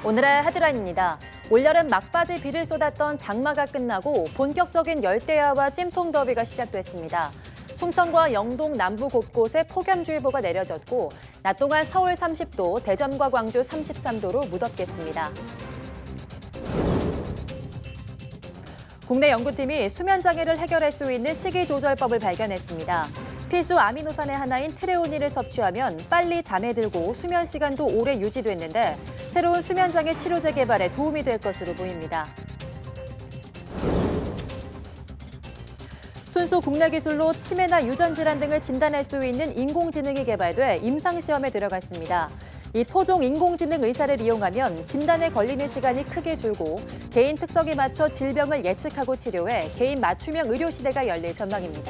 오늘의 헤드라인입니다. 올여름 막바지 비를 쏟았던 장마가 끝나고 본격적인 열대야와 찜통 더위가 시작됐습니다. 충청과 영동 남부 곳곳에 폭염주의보가 내려졌고 낮 동안 서울 30도, 대전과 광주 33도로 무덥겠습니다. 국내 연구팀이 수면장애를 해결할 수 있는 식이조절법을 발견했습니다. 필수 아미노산의 하나인 트레오닌을 섭취하면 빨리 잠에 들고 수면 시간도 오래 유지됐는데 새로운 수면장애 치료제 개발에 도움이 될 것으로 보입니다. 순수 국내 기술로 치매나 유전질환 등을 진단할 수 있는 인공지능이 개발돼 임상시험에 들어갔습니다. 이 토종 인공지능 의사를 이용하면 진단에 걸리는 시간이 크게 줄고 개인 특성에 맞춰 질병을 예측하고 치료해 개인 맞춤형 의료 시대가 열릴 전망입니다.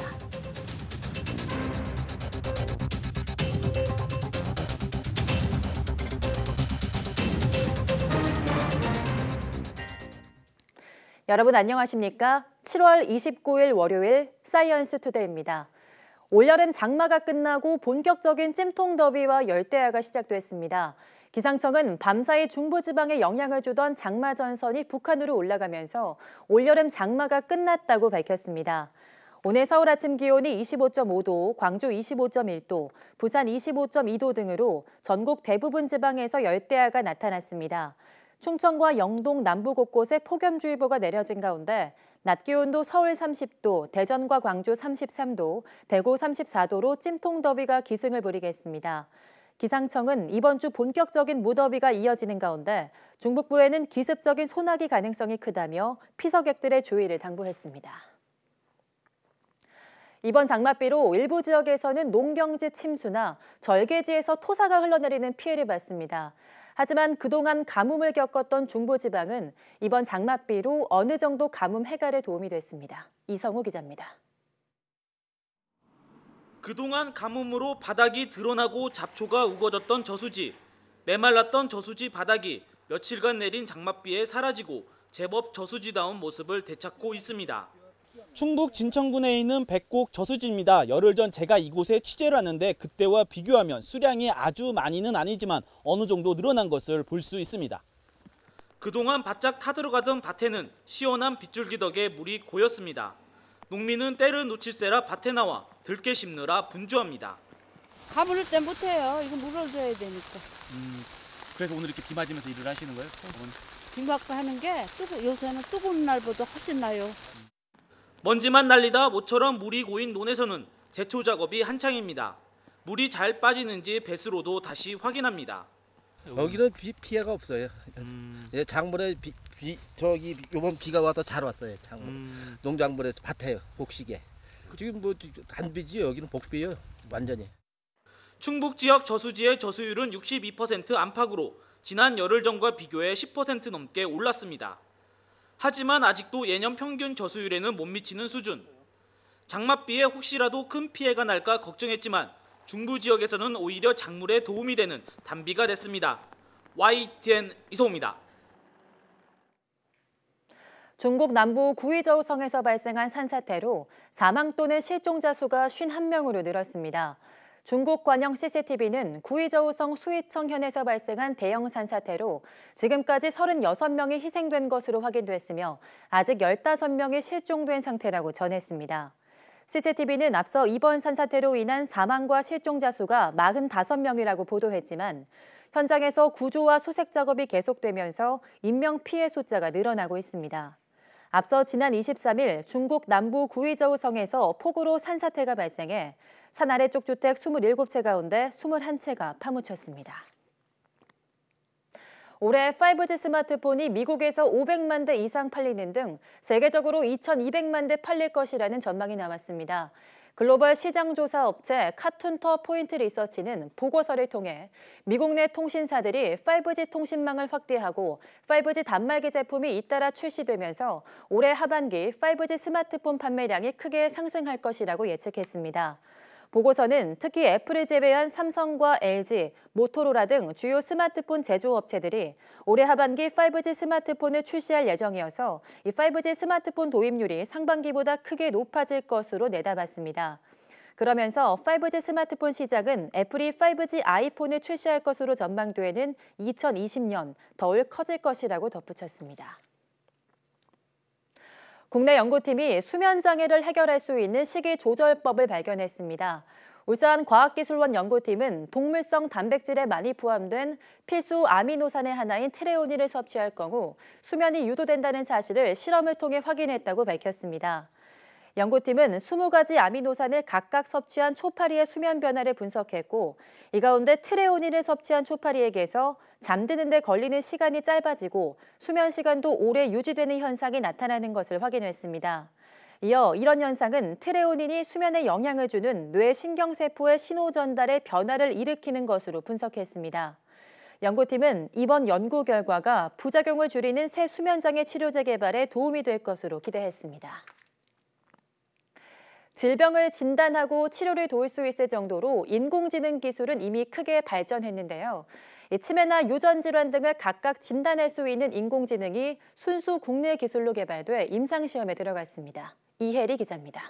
여러분 안녕하십니까? 7월 29일 월요일 사이언스 투데이입니다. 올여름 장마가 끝나고 본격적인 찜통 더위와 열대야가 시작됐습니다. 기상청은 밤사이 중부지방에 영향을 주던 장마 전선이 북한으로 올라가면서 올여름 장마가 끝났다고 밝혔습니다. 오늘 서울 아침 기온이 25.5도, 광주 25.1도, 부산 25.2도 등으로 전국 대부분 지방에서 열대야가 나타났습니다. 충청과 영동 남부 곳곳에 폭염주의보가 내려진 가운데 낮 기온도 서울 30도, 대전과 광주 33도, 대구 34도로 찜통 더위가 기승을 부리겠습니다. 기상청은 이번 주 본격적인 무더위가 이어지는 가운데 중북부에는 기습적인 소나기 가능성이 크다며 피서객들의 주의를 당부했습니다. 이번 장맛비로 일부 지역에서는 농경지 침수나 절개지에서 토사가 흘러내리는 피해를 봤습니다. 하지만 그동안 가뭄을 겪었던 중부지방은 이번 장맛비로 어느 정도 가뭄 해결에 도움이 됐습니다. 이성우 기자입니다. 그동안 가뭄으로 바닥이 드러나고 잡초가 우거졌던 저수지, 메말랐던 저수지 바닥이 며칠간 내린 장맛비에 사라지고 제법 저수지다운 모습을 되찾고 있습니다. 충북 진천군에 있는 백곡 저수지입니다. 열흘 전 제가 이곳에 취재를 하는데 그때와 비교하면 수량이 아주 많이는 아니지만 어느 정도 늘어난 것을 볼 수 있습니다. 그동안 바짝 타들어가던 밭에는 시원한 빗줄기 덕에 물이 고였습니다. 농민은 때를 놓칠세라 밭에 나와 들깨 심느라 분주합니다. 가물을 때 못해요. 이거 물을 줘야 되니까. 그래서 오늘 이렇게 비 맞으면서 일을 하시는 거예요? 비 맞고 하는 게 요새는 뜨거운 날보다 훨씬 나요. 먼지만 날리다 모처럼 물이 고인 논에서는 제초 작업이 한창입니다. 물이 잘 빠지는지 배수로도 다시 확인합니다. 여기는 피해가 없어요. 작물에 요번 비가 와서 잘 왔어요. 작물. 농작물에서 밭에요. 복식에. 지금 뭐 단비지요. 여기는 복비예요. 완전히. 충북 지역 저수지의 저수율은 62% 안팎으로 지난 열흘 전과 비교해 10% 넘게 올랐습니다. 하지만 아직도 예년 평균 저수율에는 못 미치는 수준. 장맛비에 혹시라도 큰 피해가 날까 걱정했지만 중부 지역에서는 오히려 작물에 도움이 되는 단비가 됐습니다. YTN 이성우입니다. 중국 남부 구이저우성에서 발생한 산사태로 사망 또는 실종자 수가 51명으로 늘었습니다. 중국 관영 CCTV는 구이저우성 수이청현에서 발생한 대형 산사태로 지금까지 36명이 희생된 것으로 확인됐으며 아직 15명이 실종된 상태라고 전했습니다. CCTV는 앞서 이번 산사태로 인한 사망과 실종자 수가 45명이라고 보도했지만 현장에서 구조와 수색 작업이 계속되면서 인명 피해 숫자가 늘어나고 있습니다. 앞서 지난 23일 중국 남부 구이저우성에서 폭우로 산사태가 발생해 산 아래쪽 주택 27채 가운데 21채가 파묻혔습니다. 올해 5G 스마트폰이 미국에서 500만 대 이상 팔리는 등 세계적으로 2,200만 대 팔릴 것이라는 전망이 나왔습니다. 글로벌 시장조사 업체 카툰터 포인트 리서치는 보고서를 통해 미국 내 통신사들이 5G 통신망을 확대하고 5G 단말기 제품이 잇따라 출시되면서 올해 하반기 5G 스마트폰 판매량이 크게 상승할 것이라고 예측했습니다. 보고서는 특히 애플을 제외한 삼성과 LG, 모토로라 등 주요 스마트폰 제조업체들이 올해 하반기 5G 스마트폰을 출시할 예정이어서 이 5G 스마트폰 도입률이 상반기보다 크게 높아질 것으로 내다봤습니다. 그러면서 5G 스마트폰 시장은 애플이 5G 아이폰을 출시할 것으로 전망되는 2020년 더 커질 것이라고 덧붙였습니다. 국내 연구팀이 수면 장애를 해결할 수 있는 식이조절법을 발견했습니다. 울산과학기술원 연구팀은 동물성 단백질에 많이 포함된 필수 아미노산의 하나인 트레오닌을 섭취할 경우 수면이 유도된다는 사실을 실험을 통해 확인했다고 밝혔습니다. 연구팀은 20가지 아미노산을 각각 섭취한 초파리의 수면 변화를 분석했고 이 가운데 트레오닌을 섭취한 초파리에게서 잠드는 데 걸리는 시간이 짧아지고 수면 시간도 오래 유지되는 현상이 나타나는 것을 확인했습니다. 이어 이런 현상은 트레오닌이 수면에 영향을 주는 뇌 신경세포의 신호 전달에 변화를 일으키는 것으로 분석했습니다. 연구팀은 이번 연구 결과가 부작용을 줄이는 새 수면장애 치료제 개발에 도움이 될 것으로 기대했습니다. 질병을 진단하고 치료를 도울 수 있을 정도로 인공지능 기술은 이미 크게 발전했는데요. 치매나 유전 질환 등을 각각 진단할 수 있는 인공지능이 순수 국내 기술로 개발돼 임상시험에 들어갔습니다. 이혜리 기자입니다.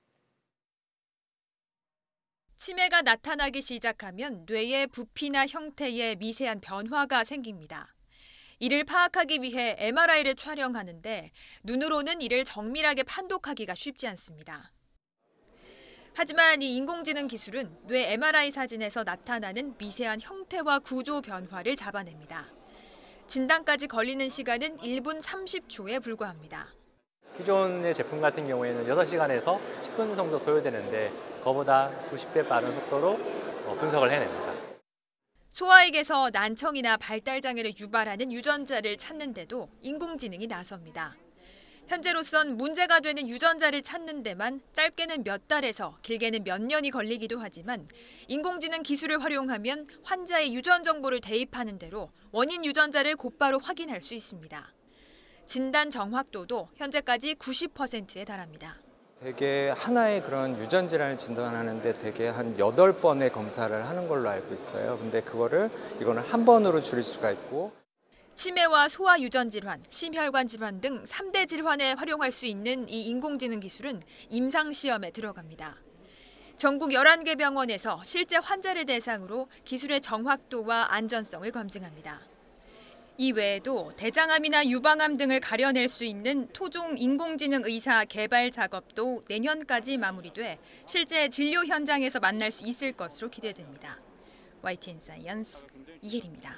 치매가 나타나기 시작하면 뇌의 부피나 형태에 미세한 변화가 생깁니다. 이를 파악하기 위해 MRI를 촬영하는데 눈으로는 이를 정밀하게 판독하기가 쉽지 않습니다. 하지만 이 인공지능 기술은 뇌 MRI 사진에서 나타나는 미세한 형태와 구조 변화를 잡아냅니다. 진단까지 걸리는 시간은 1분 30초에 불과합니다. 기존의 제품 같은 경우에는 6시간에서 10분 정도 소요되는데 그거보다 수십 배 빠른 속도로 분석을 해냅니다. 소아에게서 난청이나 발달 장애를 유발하는 유전자를 찾는데도 인공지능이 나섭니다. 현재로선 문제가 되는 유전자를 찾는 데만 짧게는 몇 달에서 길게는 몇 년이 걸리기도 하지만 인공지능 기술을 활용하면 환자의 유전 정보를 대입하는 대로 원인 유전자를 곧바로 확인할 수 있습니다. 진단 정확도도 현재까지 90%에 달합니다. 대개 하나의 그런 유전 질환을 진단하는데 대개 한 8번의 검사를 하는 걸로 알고 있어요. 근데 이거는 한 번으로 줄일 수가 있고 치매와 소아 유전 질환, 심혈관 질환 등 3대 질환에 활용할 수 있는 이 인공지능 기술은 임상 시험에 들어갑니다. 전국 11개 병원에서 실제 환자를 대상으로 기술의 정확도와 안전성을 검증합니다. 이 외에도 대장암이나 유방암 등을 가려낼 수 있는 토종 인공지능 의사 개발 작업도 내년까지 마무리돼 실제 진료 현장에서 만날 수 있을 것으로 기대됩니다. YTN 사이언스 이혜리입니다.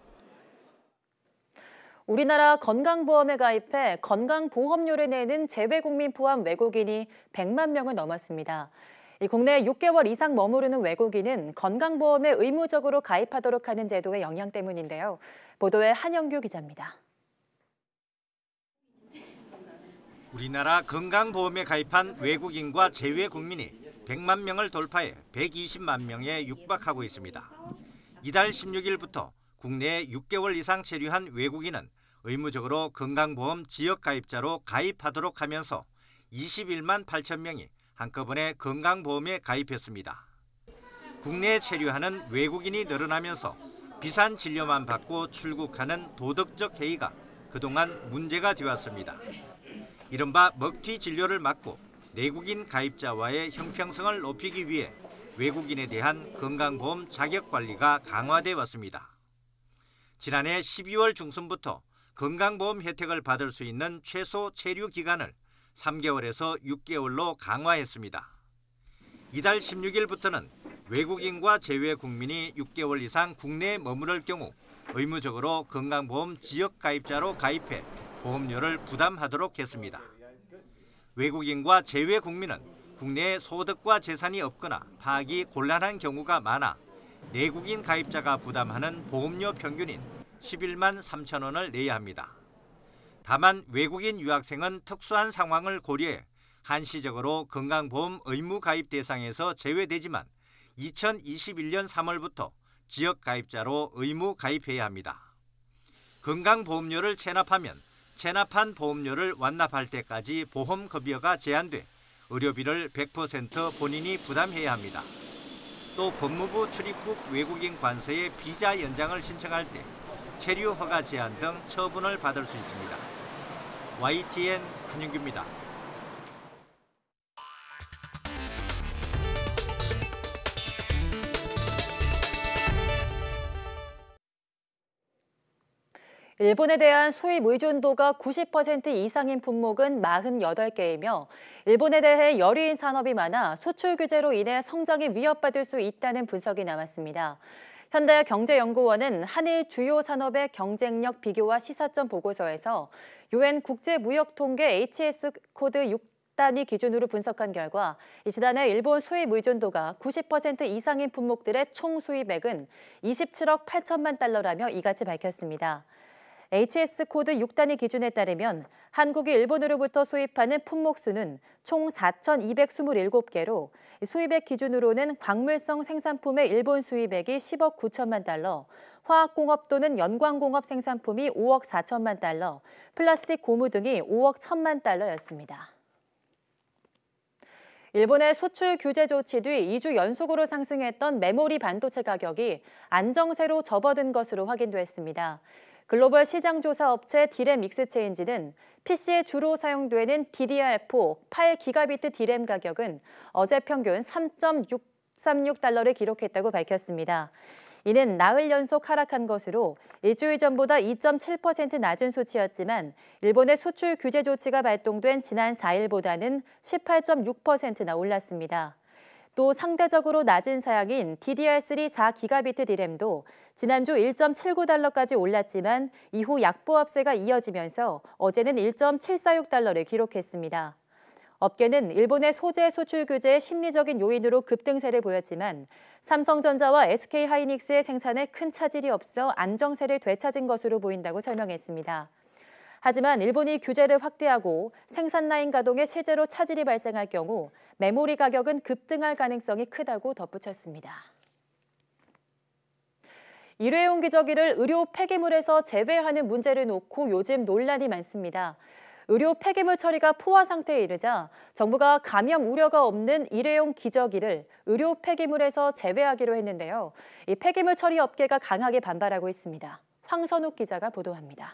우리나라 건강보험에 가입해 건강보험료를 내는 재외국민 포함 외국인이 100만 명을 넘었습니다. 국내에 6개월 이상 머무르는 외국인은 건강보험에 의무적으로 가입하도록 하는 제도의 영향 때문인데요. 보도에 한영규 기자입니다. 우리나라 건강보험에 가입한 외국인과 재외국민이 100만 명을 돌파해 120만 명에 육박하고 있습니다. 이달 16일부터 국내에 6개월 이상 체류한 외국인은 의무적으로 건강보험 지역가입자로 가입하도록 하면서 21만 8천 명이 한꺼번에 건강보험에 가입했습니다. 국내에 체류하는 외국인이 늘어나면서 비싼 진료만 받고 출국하는 도덕적 해이가 그동안 문제가 되었습니다. 이른바 먹튀 진료를 막고 내국인 가입자와의 형평성을 높이기 위해 외국인에 대한 건강보험 자격관리가 강화돼 왔습니다. 지난해 12월 중순부터 건강보험 혜택을 받을 수 있는 최소 체류 기간을 3개월에서 6개월로 강화했습니다. 이달 16일부터는 외국인과 재외국민이 6개월 이상 국내에 머무를 경우 의무적으로 건강보험 지역가입자로 가입해 보험료를 부담하도록 했습니다. 외국인과 재외국민은 국내에 소득과 재산이 없거나 파악이 곤란한 경우가 많아 내국인 가입자가 부담하는 보험료 평균인 11만 3천 원을 내야 합니다. 다만 외국인 유학생은 특수한 상황을 고려해 한시적으로 건강보험 의무 가입 대상에서 제외되지만 2021년 3월부터 지역 가입자로 의무 가입해야 합니다. 건강보험료를 체납하면 체납한 보험료를 완납할 때까지 보험급여가 제한돼 의료비를 100% 본인이 부담해야 합니다. 또 법무부 출입국 외국인 관서에 비자 연장을 신청할 때 체류 허가 제한 등 처분을 받을 수 있습니다. YTN 한윤규입니다. 일본에 대한 수입 의존도가 90% 이상인 품목은 48개이며 일본에 대해 열의인 산업이 많아 수출 규제로 인해 성장이 위협받을 수 있다는 분석이 나왔습니다. 현대경제연구원은 한일 주요 산업의 경쟁력 비교와 시사점 보고서에서 UN 국제무역통계 HS 코드 6단위 기준으로 분석한 결과 지난해 일본 수입 의존도가 90% 이상인 품목들의 총 수입액은 27억 8천만 달러라며 이같이 밝혔습니다. HS 코드 6단위 기준에 따르면 한국이 일본으로부터 수입하는 품목 수는 총 4,227개로 수입액 기준으로는 광물성 생산품의 일본 수입액이 10억 9천만 달러, 화학공업 또는 연광공업 생산품이 5억 4천만 달러, 플라스틱 고무 등이 5억 1천만 달러였습니다. 일본의 수출 규제 조치 뒤 2주 연속으로 상승했던 메모리 반도체 가격이 안정세로 접어든 것으로 확인됐습니다. 글로벌 시장조사 업체 디램 익스체인지는 PC에 주로 사용되는 DDR4 8기가비트 디램 가격은 어제 평균 3.636달러를 기록했다고 밝혔습니다. 이는 나흘 연속 하락한 것으로 일주일 전보다 2.7% 낮은 수치였지만 일본의 수출 규제 조치가 발동된 지난 4일보다는 18.6%나 올랐습니다. 또 상대적으로 낮은 사양인 DDR3 4기가비트 디램도 지난주 1.79달러까지 올랐지만 이후 약보합세가 이어지면서 어제는 1.746달러를 기록했습니다. 업계는 일본의 소재 수출 규제의 심리적인 요인으로 급등세를 보였지만 삼성전자와 SK하이닉스의 생산에 큰 차질이 없어 안정세를 되찾은 것으로 보인다고 설명했습니다. 하지만 일본이 규제를 확대하고 생산 라인 가동에 실제로 차질이 발생할 경우 메모리 가격은 급등할 가능성이 크다고 덧붙였습니다. 일회용 기저귀를 의료 폐기물에서 제외하는 문제를 놓고 요즘 논란이 많습니다. 의료 폐기물 처리가 포화 상태에 이르자 정부가 감염 우려가 없는 일회용 기저귀를 의료 폐기물에서 제외하기로 했는데요. 이 폐기물 처리 업계가 강하게 반발하고 있습니다. 황선욱 기자가 보도합니다.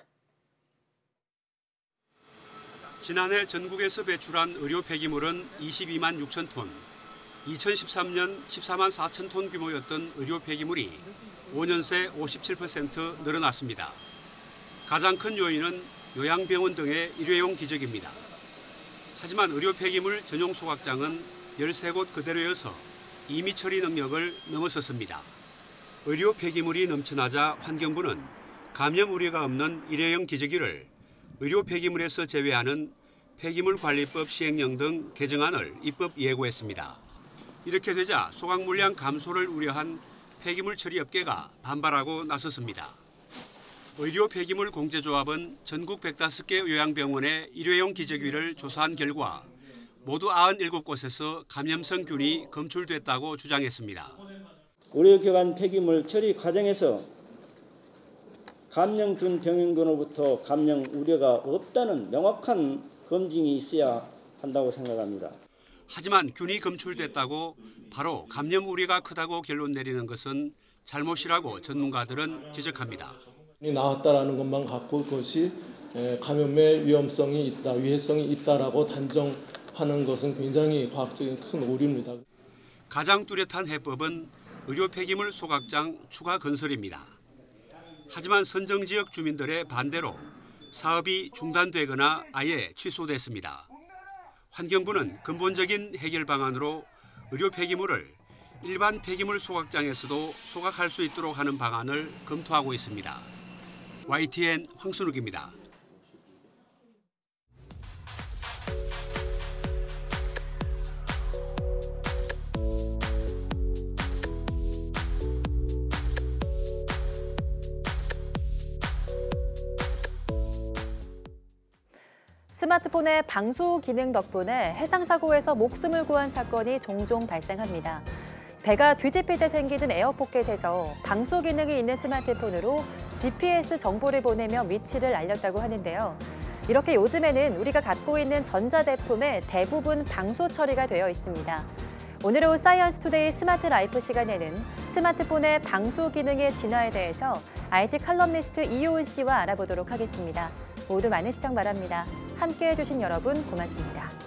지난해 전국에서 배출한 의료 폐기물은 22만 6천 톤, 2013년 14만 4천 톤 규모였던 의료 폐기물이 5년 새 57% 늘어났습니다. 가장 큰 요인은 요양병원 등의 일회용 기저귀입니다. 하지만 의료 폐기물 전용 소각장은 13곳 그대로여서 임의 처리 능력을 넘어섰습니다. 의료 폐기물이 넘쳐나자 환경부는 감염 우려가 없는 일회용 기저귀를 의료 폐기물에서 제외하는 폐기물관리법 시행령 등 개정안을 입법 예고했습니다. 이렇게 되자 소각 물량 감소를 우려한 폐기물 처리 업계가 반발하고 나섰습니다. 의료 폐기물 공제조합은 전국 105개 요양병원의 일회용 기저귀를 조사한 결과 모두 97곳에서 감염성 균이 검출됐다고 주장했습니다. 의료기관 폐기물 처리 과정에서 감염균 병원으로부터 감염 우려가 없다는 명확한 검증이 있어야 한다고 생각합니다. 하지만 균이 검출됐다고 바로 감염 우려가 크다고 결론 내리는 것은 잘못이라고 전문가들은 지적합니다. 나왔다라는 것만 갖고 그것이 감염의 위험성이 있다, 위해성이 있다라고 단정하는 것은 굉장히 과학적인 큰 오류입니다. 가장 뚜렷한 해법은 의료 폐기물 소각장 추가 건설입니다. 하지만 선정지역 주민들의 반대로 사업이 중단되거나 아예 취소됐습니다. 환경부는 근본적인 해결 방안으로 의료 폐기물을 일반 폐기물 소각장에서도 소각할 수 있도록 하는 방안을 검토하고 있습니다. YTN 황순욱입니다. 스마트폰의 방수 기능 덕분에 해상사고에서 목숨을 구한 사건이 종종 발생합니다. 배가 뒤집힐 때 생기는 에어포켓에서 방수 기능이 있는 스마트폰으로 GPS 정보를 보내며 위치를 알렸다고 하는데요. 이렇게 요즘에는 우리가 갖고 있는 전자제품의 대부분 방수 처리가 되어 있습니다. 오늘은 사이언스 투데이 스마트 라이프 시간에는 스마트폰의 방수 기능의 진화에 대해서 IT 칼럼니스트 이효은 씨와 알아보도록 하겠습니다. 모두 많은 시청 바랍니다. 함께해 주신 여러분 고맙습니다.